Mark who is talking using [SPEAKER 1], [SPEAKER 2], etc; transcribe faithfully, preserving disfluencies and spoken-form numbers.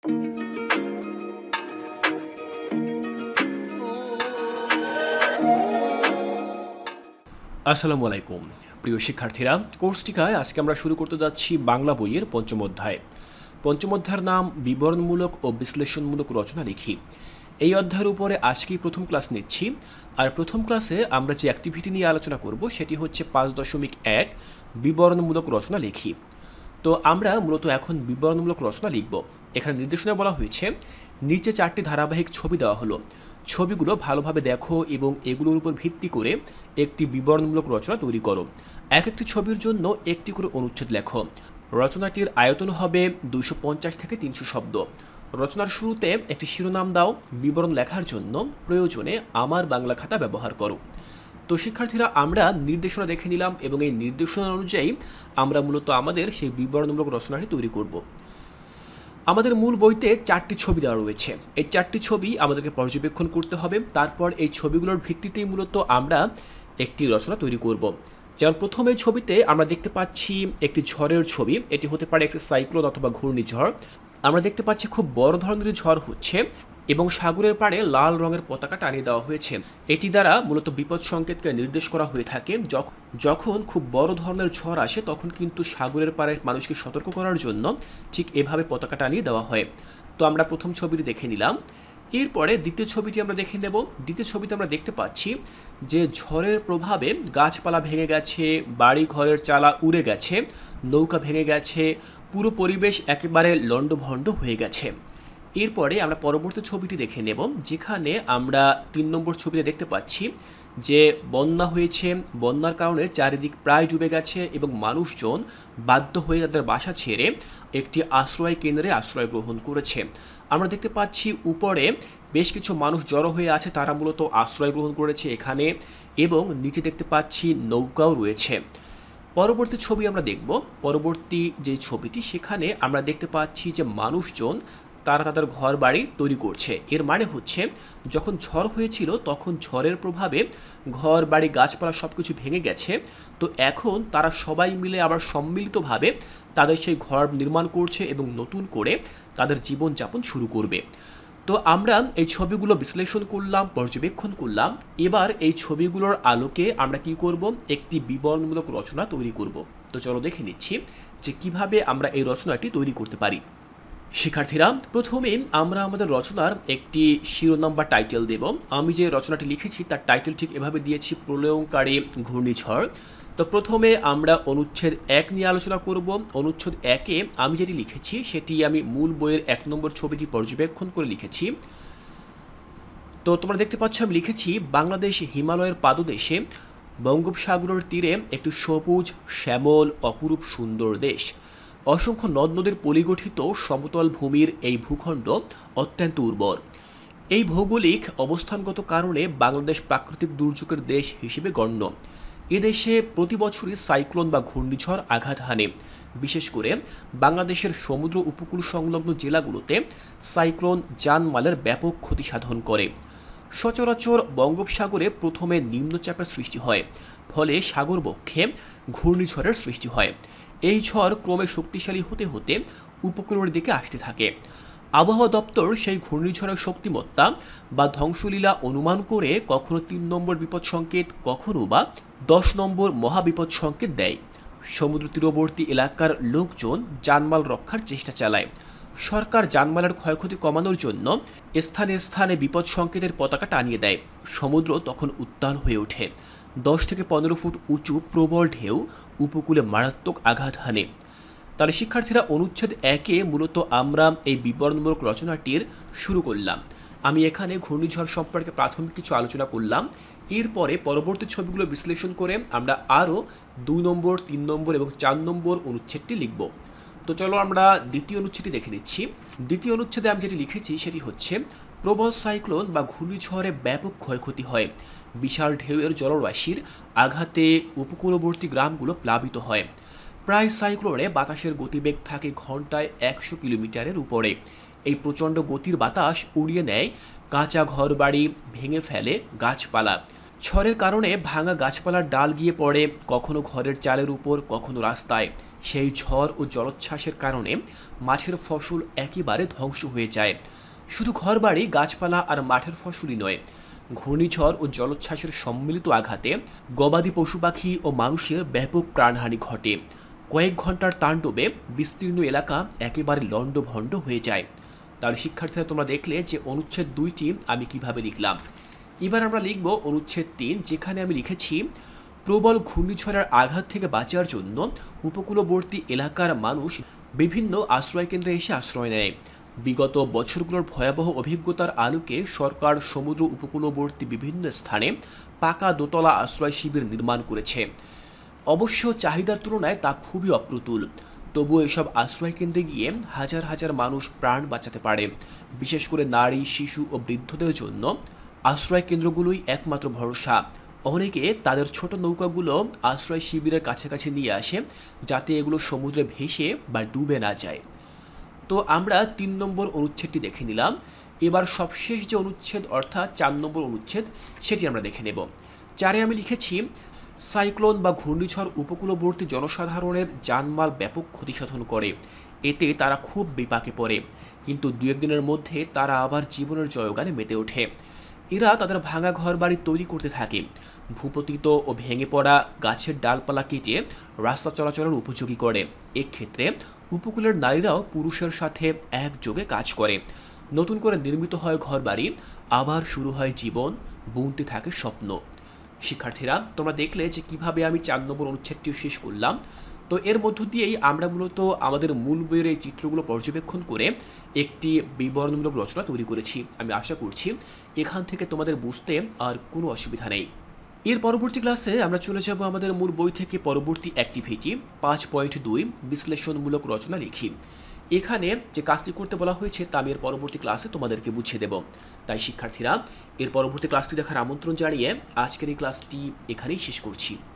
[SPEAKER 1] আসসালামু আলাইকুম প্রিয় শিক্ষার্থীরা, কোর্স টিকায় আজকে আমরা শুরু করতে যাচ্ছি বাংলা বইয়ের পঞ্চম অধ্যায়। পঞ্চম অধ্যায়ের নাম বিবরণমূলক ও বিশ্লেষণমূলক রচনা লিখি। এই অধ্যায়ের উপরে আজকেই প্রথম ক্লাস নিচ্ছি। আর প্রথম ক্লাসে আমরা যে অ্যাক্টিভিটি নিয়ে আলোচনা করব সেটি হচ্ছে পাঁচ দশমিক এক বিবরণমূলক রচনা লিখি। তো আমরা মূলত এখন বিবরণমূলক রচনা লিখব। এখানে নির্দেশনা বলা হয়েছে, নিচে চারটি ধারাবাহিক ছবি দেওয়া হলো, ছবিগুলো ভালোভাবে দেখো এবং এগুলোর উপর ভিত্তি করে একটি বিবরণমূলক রচনা তৈরি করো। এক একটি ছবির জন্য একটি করে অনুচ্ছেদ লেখো। রচনাটির আয়তন হবে দুইশো পঞ্চাশ থেকে তিনশো শব্দ। রচনার শুরুতে একটি শিরোনাম দাও। বিবরণ লেখার জন্য প্রয়োজনে আমার বাংলা খাতা ব্যবহার করো। তো শিক্ষার্থীরা, আমরা নির্দেশনা দেখে নিলাম এবং এই নির্দেশনা অনুযায়ী আমরা মূলত আমাদের সেই বিবরণমূলক রচনাটি তৈরি করব। আমাদের মূল বইতে চারটি ছবি দেওয়া রয়েছে। এই চারটি ছবি আমাদেরকে পর্যবেক্ষণ করতে হবে। তারপর এই ছবিগুলোর ভিত্তিতেই মূলত আমরা একটি রচনা তৈরি করব। যেমন প্রথম এই ছবিতে আমরা দেখতে পাচ্ছি একটি ঝড়ের ছবি। এটি হতে পারে একটি সাইক্লোন অথবা ঘূর্ণিঝড়। আমরা দেখতে পাচ্ছি খুব বড় ধরনের ঝড় হচ্ছে এবং সাগরের পাড়ে লাল রঙের পতাকা টানিয়ে দেওয়া হয়েছে। এটি দ্বারা মূলত বিপদ সংকেতকে নির্দেশ করা হয়ে থাকে। যখন খুব বড় ধরনের ঝড় আসে তখন কিন্তু সাগরের পাড়ের মানুষকে সতর্ক করার জন্য ঠিক এভাবে পতাকা টানিয়ে দেওয়া হয়। তো আমরা প্রথম ছবিটি দেখে নিলাম। এরপরে দ্বিতীয় ছবিটি আমরা দেখে নেব। দ্বিতীয় ছবিতে আমরা দেখতে পাচ্ছি যে ঝড়ের প্রভাবে গাছপালা ভেঙে গেছে, বাড়ি ঘরের চালা উড়ে গেছে, নৌকা ভেঙে গেছে, পুরো পরিবেশ একেবারে লণ্ডভণ্ড হয়ে গেছে। এরপরে আমরা পরবর্তী ছবিটি দেখে নেব, যেখানে আমরা তিন নম্বর ছবিতে দেখতে পাচ্ছি যে বন্যা হয়েছে। বন্যার কারণে চারিদিক প্রায় ডুবে গেছে এবং মানুষজন বাধ্য হয়ে তাদের বাসা ছেড়ে একটি আশ্রয় কেন্দ্রে আশ্রয় গ্রহণ করেছে। আমরা দেখতে পাচ্ছি উপরে বেশ কিছু মানুষ জড়ো হয়ে আছে, তারা মূলত আশ্রয় গ্রহণ করেছে এখানে, এবং নিচে দেখতে পাচ্ছি নৌকাও রয়েছে। পরবর্তী ছবি আমরা দেখব। পরবর্তী যে ছবিটি, সেখানে আমরা দেখতে পাচ্ছি যে মানুষজন তারা তাদের ঘর বাড়ি তৈরি করছে। এর মানে হচ্ছে যখন ঝড় হয়েছিল তখন ঝড়ের প্রভাবে ঘর বাড়ি গাছপালা সব কিছু ভেঙে গেছে। তো এখন তারা সবাই মিলে আবার সম্মিলিতভাবে তাদের সেই ঘর নির্মাণ করছে এবং নতুন করে তাদের জীবনযাপন শুরু করবে। তো আমরা এই ছবিগুলো বিশ্লেষণ করলাম, পর্যবেক্ষণ করলাম। এবার এই ছবিগুলোর আলোকে আমরা কি করব, একটি বিবরণমূলক রচনা তৈরি করব। তো চলো দেখে নিচ্ছি যে কিভাবে আমরা এই রচনাটি তৈরি করতে পারি। শিক্ষার্থীরা, প্রথমে আমরা আমাদের রচনার একটি শিরোনাম বা টাইটেল দেব। আমি যে রচনাটি লিখেছি তার টাইটেল ঠিক এভাবে দিয়েছি, প্রলয়ঙ্কারী ঘূর্ণিঝড়। তো প্রথমে আমরা অনুচ্ছেদ এক নিয়ে আলোচনা করব। অনুচ্ছেদ একে আমি যেটি লিখেছি সেটি আমি মূল বইয়ের এক নম্বর ছবিটি পর্যবেক্ষণ করে লিখেছি। তো তোমরা দেখতে পাচ্ছ আমি লিখেছি, বাংলাদেশ হিমালয়ের পাদদেশে বঙ্গোপসাগরের তীরে একটি সবুজ শ্যামল অপরূপ সুন্দর দেশ। অসংখ্য নদ নদীর পলিগঠিত সমতল ভূমির এই ভূখণ্ড অত্যন্ত উর্বর। এই ভৌগোলিক অবস্থানগত কারণে বাংলাদেশ প্রাকৃতিক দুর্যোগের দেশ হিসেবে গণ্য। এদেশে প্রতি বছরই সাইক্লোন বা ঘূর্ণিঝড় আঘাত হানে। বিশেষ করে বাংলাদেশের সমুদ্র উপকূল সংলগ্ন জেলাগুলোতে সাইক্লোন জানমালের ব্যাপক ক্ষতি সাধন করে। সচরাচর বঙ্গোপসাগরে প্রথমে নিম্নচাপের সৃষ্টি হয়, ফলে সাগরবক্ষে ঘূর্ণিঝড়ের সৃষ্টি হয়। এই ঝড় ক্রমে শক্তিশালী হতে হতে উপকূলের দিকে আসতে থাকে। আবহাওয়া দপ্তর সেই ঘূর্ণিঝড়ের শক্তিমত্তা বা ধ্বংসলীলা অনুমান করে কখনো তিন নম্বর বিপদ সংকেত, কখনো বা দশ নম্বর মহাবিপদ সংকেত দেয়। সমুদ্র তীরবর্তী এলাকার লোকজন জানমাল রক্ষার চেষ্টা চালায়। সরকার জানমালের ক্ষয়ক্ষতি কমানোর জন্য স্থানে স্থানে বিপদ সংকেতের পতাকা টানিয়ে দেয়। সমুদ্র তখন উত্তাল হয়ে ওঠে। দশ থেকে পনেরো ফুট উঁচু প্রবল ঢেউ উপকূলে মারাত্মক আঘাত হানে। তাহলে শিক্ষার্থীরা, অনুচ্ছেদ একে মূলত আমরা এই বিবরণমূলক রচনাটির শুরু করলাম। আমি এখানে ঘূর্ণিঝড় সম্পর্কে প্রাথমিক কিছু আলোচনা করলাম। এরপরে পরবর্তী ছবিগুলো বিশ্লেষণ করে আমরা আরও দুই নম্বর, তিন নম্বর এবং চার নম্বর অনুচ্ছেদটি লিখব। তো চলো আমরা দ্বিতীয় অনুচ্ছেদটি দেখে নিচ্ছি। দ্বিতীয় অনুচ্ছেদে আমি যেটি লিখেছি সেটি হচ্ছে, প্রবল সাইক্লোন বা ঘূর্ণিঝড়ে ব্যাপক ক্ষয়ক্ষতি হয়। বিশাল ঢেউয়ের জলরাশির আঘাতে উপকূলবর্তী গ্রামগুলো প্লাবিত হয়। প্রায় সাইক্লোনে বাতাসের গতিবেগ থাকে ঘন্টায় একশো কিলোমিটারের উপরে। এই প্রচণ্ড গতির বাতাস উড়িয়ে নেয় কাঁচা ঘরবাড়ি, ভেঙে ফেলে গাছপালা। ঝড়ের কারণে ভাঙা গাছপালার ডাল গিয়ে পড়ে কখনো ঘরের চালের উপর, কখনো রাস্তায়। সেই ঝড় ও জলোচ্ছ্বাসের কারণে মাঠের ফসল একেবারে ধ্বংস হয়ে যায়। শুধু ঘরবাড়ি, গাছপালা আর মাঠের ফসলই নয়, ঘূর্ণিঝড় ও জলোচ্ছ্বাসের সম্মিলিত আঘাতে গবাদি পশু পাখি ও মানুষের ব্যাপক প্রাণহানি ঘটে। কয়েক ঘন্টার তাণ্ডবে বিস্তীর্ণ এলাকা একেবারে লণ্ডভণ্ড হয়ে যায়। তাহলে শিক্ষার্থীরা, তোমরা দেখলে যে অনুচ্ছেদ দুইটি আমি কিভাবে লিখলাম। এবার আমরা লিখব অনুচ্ছেদ তিন, যেখানে আমি লিখেছি প্রবল ঘূর্ণিঝড়ের আঘাত থেকে বাঁচার জন্য উপকূলবর্তী এলাকার মানুষ বিভিন্ন আশ্রয়কেন্দ্রে এসে আশ্রয় নেয়। বিগত বছরগুলোর ভয়াবহ অভিজ্ঞতার আলোকে সরকার সমুদ্র উপকূলবর্তী বিভিন্ন স্থানে পাকা দোতলা আশ্রয় শিবির নির্মাণ করেছে। অবশ্য চাহিদার তুলনায় তা খুবই অপ্রতুল। তবুও এসব আশ্রয়কেন্দ্রে গিয়ে হাজার হাজার মানুষ প্রাণ বাঁচাতে পারে। বিশেষ করে নারী, শিশু ও বৃদ্ধদের জন্য আশ্রয় কেন্দ্রগুলোই একমাত্র ভরসা। অনেকে তাদের ছোট নৌকাগুলো আশ্রয় শিবিরের কাছাকাছি নিয়ে আসে, যাতে এগুলো সমুদ্রে ভেসে বা ডুবে না যায়। তো আমরা তিন নম্বর অনুচ্ছেদটি দেখে নিলাম। এবার সবশেষ যে অনুচ্ছেদ অর্থাৎ চার নম্বর অনুচ্ছেদ, সেটি আমরা দেখে নেব। চারে আমি লিখেছি সাইক্লোন বা ঘূর্ণিঝড় উপকূলবর্তী জনসাধারণের জানমাল ব্যাপক ক্ষতিসাধন করে। এতে তারা খুব বিপাকে পড়ে, কিন্তু দু একদিনের মধ্যে তারা আবার জীবনের জয়গানে মেতে ওঠে। এরা তাদের ভাঙা ঘরবাড়ি তৈরি করতে থাকে, ভূপতিত ও ভেঙে পড়া গাছের ডালপালা কেটে রাস্তা চলাচলের উপযোগী করে। এক্ষেত্রে উপকূলের নারীরাও পুরুষের সাথে একযোগে কাজ করে। নতুন করে নির্মিত হয় ঘরবাড়ি, আবার শুরু হয় জীবন, বুনতে থাকে স্বপ্ন। শিক্ষার্থীরা, তোমরা দেখলে যে কিভাবে আমি চার নম্বর অনুচ্ছেদটিও শেষ করলাম। তো এর মধ্য দিয়েই আমরা মূলত আমাদের মূল বইয়ের এই চিত্রগুলো পর্যবেক্ষণ করে একটি বিবরণমূলক রচনা তৈরি করেছি। আমি আশা করছি এখান থেকে তোমাদের বুঝতে আর কোনো অসুবিধা নেই। এর পরবর্তী ক্লাসে আমরা চলে যাব আমাদের মূল বই থেকে পরবর্তী অ্যাক্টিভিটি পাঁচ পয়েন্ট দুই, বিশ্লেষণমূলক রচনা লিখি। এখানে যে কাজটি করতে বলা হয়েছে তা আমি এর পরবর্তী ক্লাসে তোমাদেরকে বুঝিয়ে দেব। তাই শিক্ষার্থীরা, এর পরবর্তী ক্লাসটি দেখার আমন্ত্রণ জানিয়ে আজকের এই ক্লাসটি এখানেই শেষ করছি।